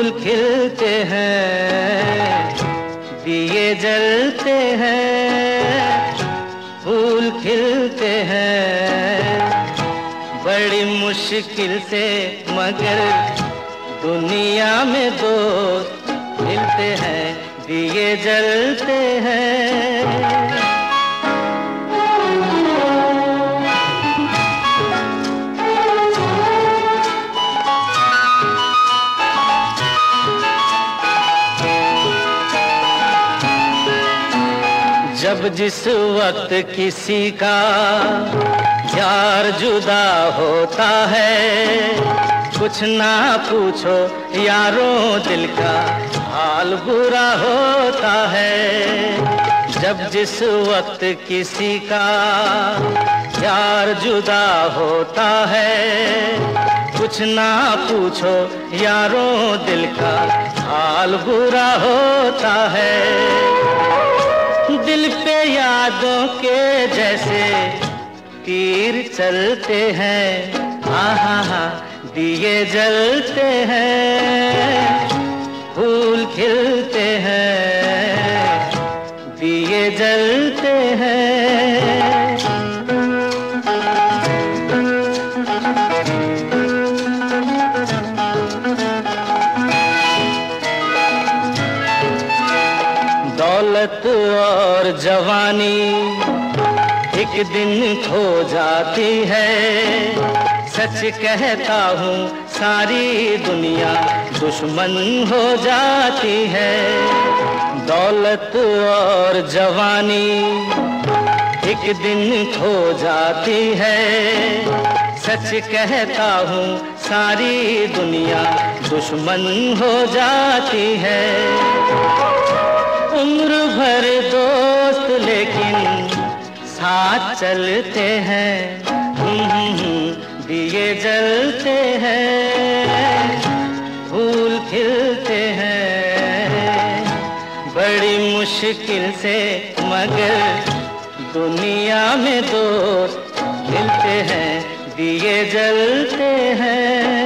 फूल खिलते हैं, दिए जलते हैं, फूल खिलते हैं, बड़ी मुश्किल से मगर दुनिया में दोस्त मिलते हैं, दिए जलते हैं। जब जिस वक्त किसी का यार जुदा होता है, कुछ ना पूछो यारों दिल का हाल बुरा होता है। जब जिस वक्त किसी का यार जुदा होता है, कुछ ना पूछो यारों दिल का हाल बुरा होता है। दिल पे यादों के जैसे तीर चलते हैं, आहा दिए जलते हैं, फूल खिलते हैं, दिए जलते हैं। दौलत और जवानी एक दिन खो जाती है, सच कहता हूँ सारी दुनिया दुश्मन हो जाती है। दौलत और जवानी एक दिन खो जाती है, सच कहता हूँ सारी दुनिया दुश्मन हो जाती है। उम्र भर दोस्त लेकिन साथ चलते हैं, दिए जलते हैं, फूल खिलते हैं, बड़ी मुश्किल से मगर दुनिया में दोस्त मिलते हैं, दिए जलते हैं।